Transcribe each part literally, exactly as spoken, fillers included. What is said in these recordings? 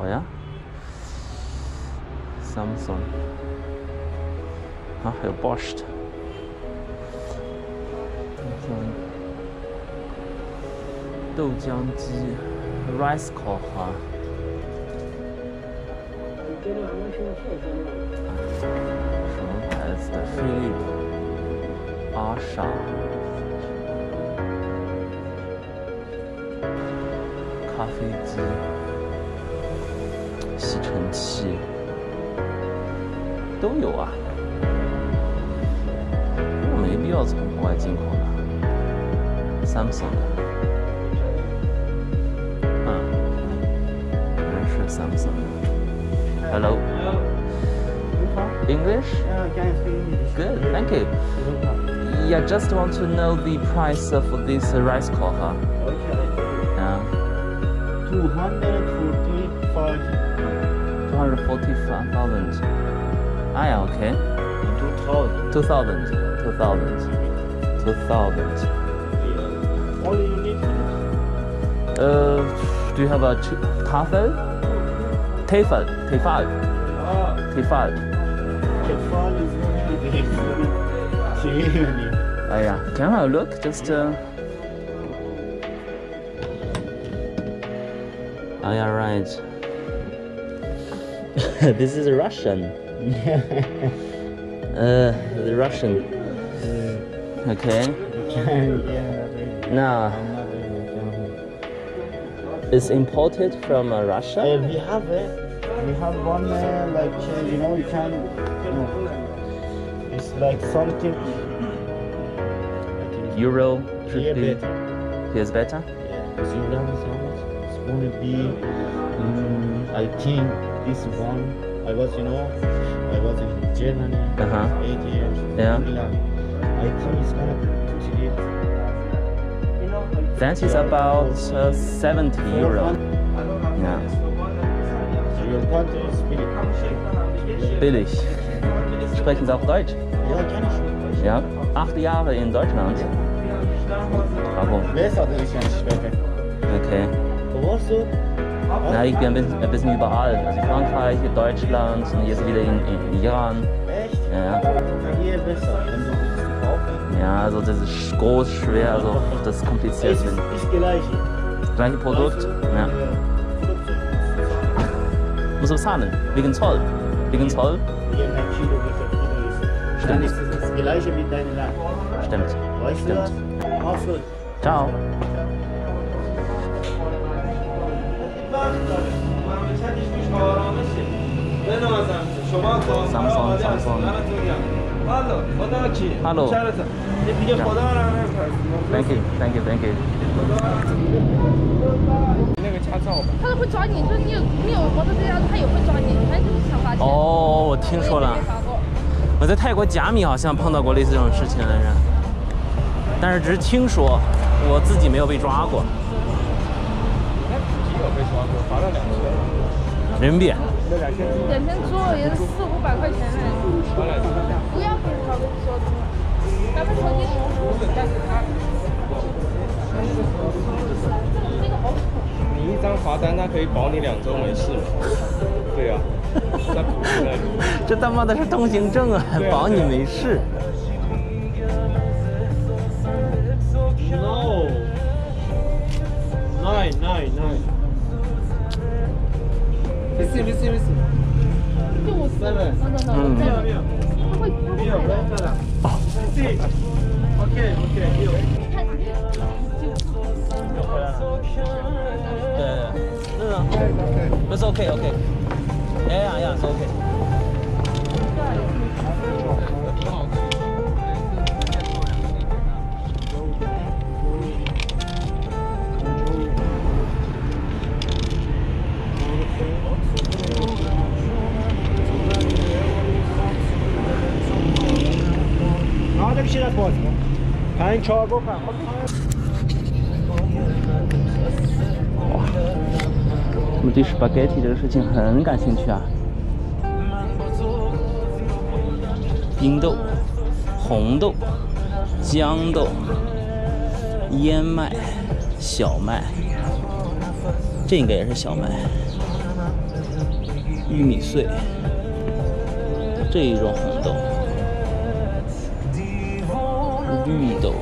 好呀 ，Samsung 啊，还有 Bosch 的，豆浆机 ，rice cooker。 什么牌子的？飞利浦、阿莎、咖啡机、吸尘器都有啊。我没必要从国外进口的。Samsung 的，嗯，还是 Samsung 的。Hello. English? Yeah, can I speak English? Good, thank you. Yeah, just want to know the price of this uh, rice cooker. Okay. Yeah, Two hundred forty-five. two hundred forty-five thousand. Ah, yeah, okay. Two thousand. Two thousand, two thousand, two thousand. Only you need. Uh, do you have a two, tafel? Tafel, tafel, Ah, tafel. Kefal is very big. Oh yeah, can I have a look? Just uh. Oh yeah, right. This is Russian. Uh, the Russian. Okay. Now, it's imported from uh, Russia. Uh, we have it. We have one uh, like uh, you know you can. You know, it's like something. Euro should Yeah, be. better. Here's better. Yeah. So you know how much? It's gonna be. Um, I think this one. I was you know I was in Germany Uh huh. eight years. Yeah. England. I think it's gonna be. That is about uh, seventy euro. Yeah. So your country is billig. Billig. Sprechen Sie auch Deutsch? Ja, kann ich. Ja. Acht Jahre in Deutschland. Bravo. Besser als ich nicht spreche. Okay. Wo warst du? Na, ich bin ein bisschen, ein bisschen überall. Also in Frankreich, in Deutschland und jetzt wieder in, in Iran. Echt? Ja. Hier besser, wenn du willst kaufen. Ja, also das ist groß, schwer, also das ist kompliziert. Es ist, ist gleich. Gleiche Produkt. Ja. Muss bezahlen. Wegen Zoll. Wegen Zoll. Hier ein Kilo wie viel Kilo ist. Dann ist es das gleiche mit deinem Land. Stimmt. Weißt du das? Stimmt. Mach's gut. Ciao. Samsung, Samsung. Hallo. Thank you, thank you, thank you. 他都会抓你，就是你有你有摩托车驾照，他也会抓你，反正就是想罚钱。 哦，我听说了。我在泰国甲米好像碰到过类似这种事情来着，但是只是听说，我自己没有被抓过。 有被抓过，罚了两千。 人民币。 两千多也是四五百块钱呢。不要跟他们说的，咱们手机。但是他。这个好丑。 你一张罚单，他可以保你两周没事了。对呀、啊，在补那里。 这他妈的是通行证啊，还保你没事。 No. Nine, nine, nine. Listen, listen, listen. 就我四，等等等，我再没有，他会他会买的。 哦。 OK, OK, 有。 对对对，不是 OK OK， 呀呀呀是 OK。 啊，这个现在多少钱？看超过看。 我们对 spaghetti 这个事情很感兴趣啊。冰豆、红豆、豇豆、燕麦、小麦，这应该也是小麦。 玉米碎，这一种红豆，绿豆，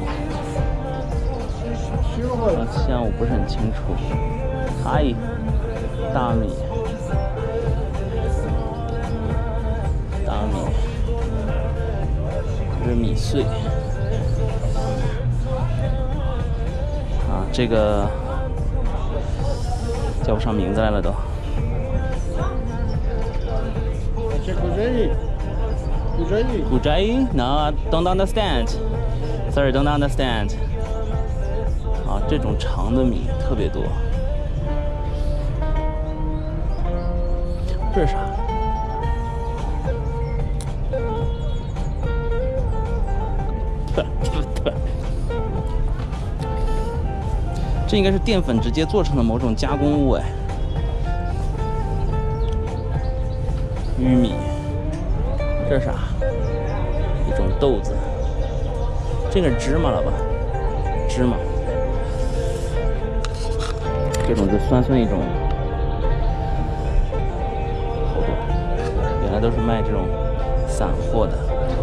好像我不是很清楚。嗨，大米，大米，这是米碎。啊，这个叫不上名字来了都。 Ujjayi? No, I don't understand. Sorry, don't understand. 啊，这种长的米特别多。这是啥？不不不，这应该是淀粉直接做成的某种加工物哎。玉米。 这是啥？一种豆子，这个是芝麻了吧？芝麻，这种就酸酸一种，好多，原来都是卖这种散货的。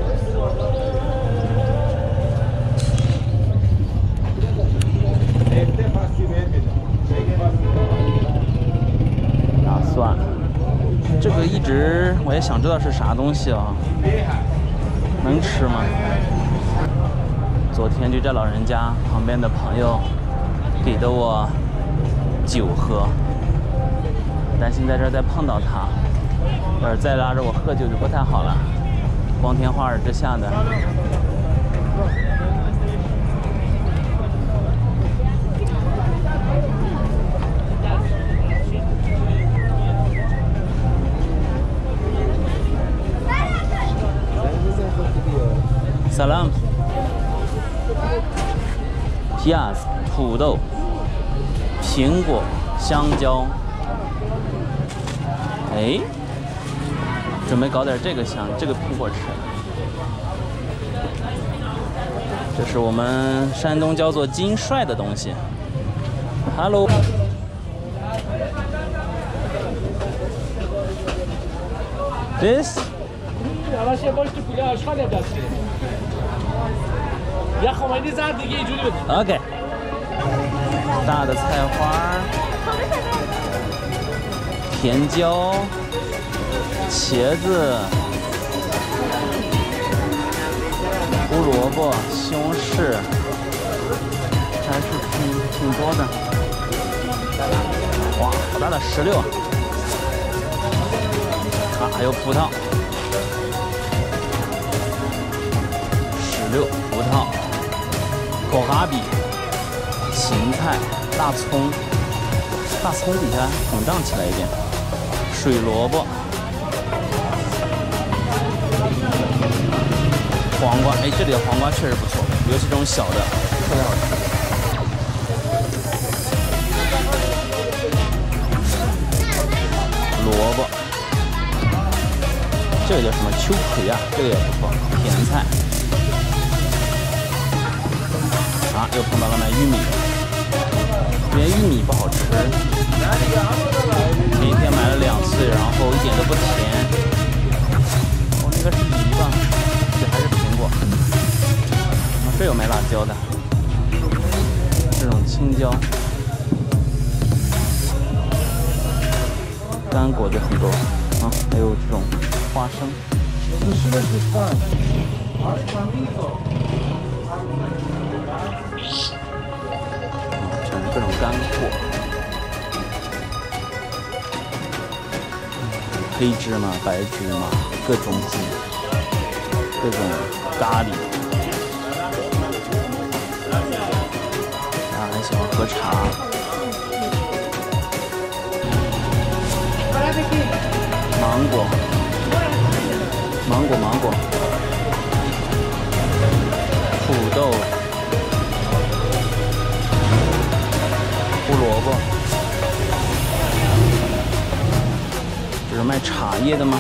大蒜。 这个一直我也想知道是啥东西啊，能吃吗？昨天就在老人家旁边的朋友给的我酒喝，担心在这儿再碰到他，要是再拉着我喝酒就不太好了。光天化日之下的。 Salam， Piaz 土豆、苹果、香蕉。哎，准备搞点这个香，这个苹果吃。这是我们山东叫做金帅的东西。Hello。This。 الان یه بار تو کوله آشغال یاد داشتی. یه خمینی زرد دیگه اینجوری بده. OK。大的菜花，甜椒，茄子，胡萝卜，西红柿，还是挺挺多的。哇，好大的石榴啊！啊，还有葡萄。 六葡萄、口哈比、芹菜、大葱，大葱底下膨胀起来一点，水萝卜、黄瓜，哎，这里的黄瓜确实不错，尤其这种小的，特别好吃。萝卜，这个叫什么秋葵啊？这个也不错，甜菜。 啊，又碰到了买玉米，这边玉米不好吃，前一天买了两次，然后一点都不甜。哦，那个是梨吧？这还是苹果。啊，这有卖辣椒的，这种青椒，干果子很多啊，还有这种花生。各种干货，黑芝麻、白芝麻，各种籽，各种咖喱。大家很喜欢喝茶。芒果，芒果，芒果，土豆。 胡萝卜，这是卖茶叶的吗？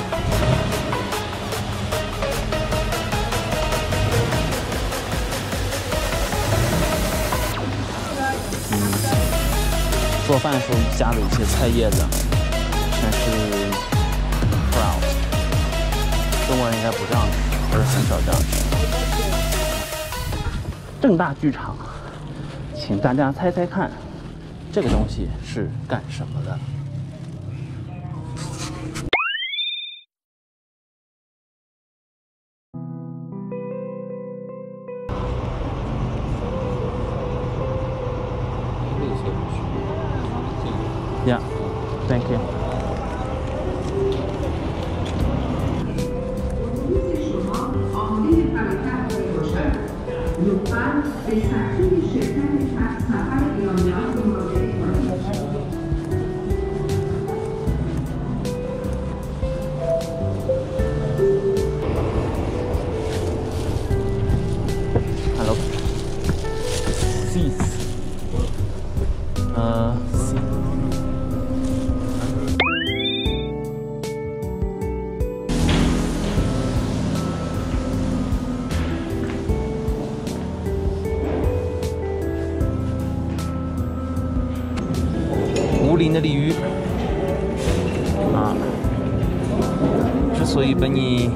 嗯，做饭时候加的一些菜叶子，全是 Kraut， 中国人应该不这样吃，或者很少这样吃。正大剧场，请大家猜猜看，这个东西是干什么的？Yeah, thank you. ，Hello. Seats. 呃 ，seat. 无鳞的鲤鱼啊，之所以把你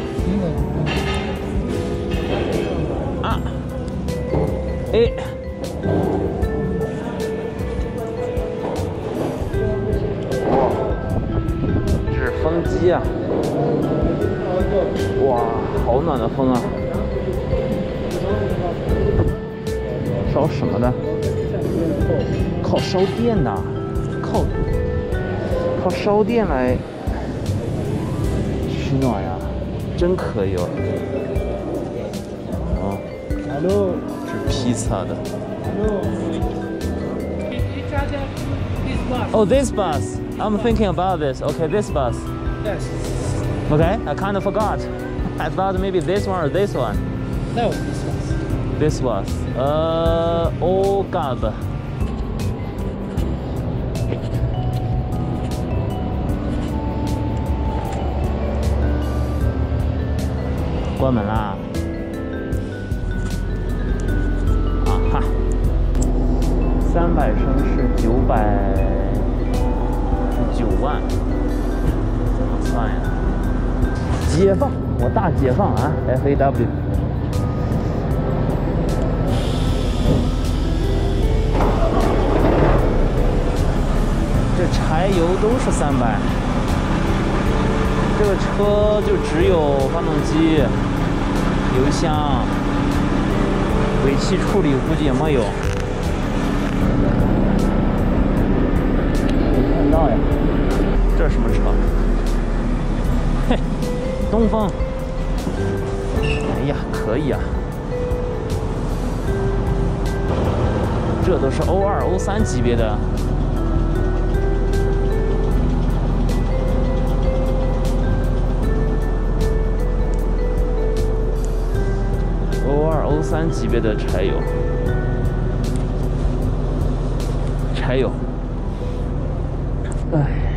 啊，哎，哇，这是风机啊！哇，好暖的风啊！烧什么的？靠烧电的。靠靠烧电来取暖呀，真可以哦！哦 Hello. 是披萨的。 Hello. Oh, this bus. I'm thinking about this. Okay, this bus. Yes. Okay, I kind of forgot. I thought maybe this one or this one. No, this one. This was. Uh, oh God. 关门啦！啊哈，三百升是九百九万，怎么算呀？解放，我大解放啊 ！F A W。这柴油都是三百，这个车就只有发动机。油箱、尾气处理估计也没有。没看到呀？这是什么车？嘿，东风。哎呀，可以啊！这都是 O 二、O 三级别的。O 二、O 三级别的柴油，柴油，哎。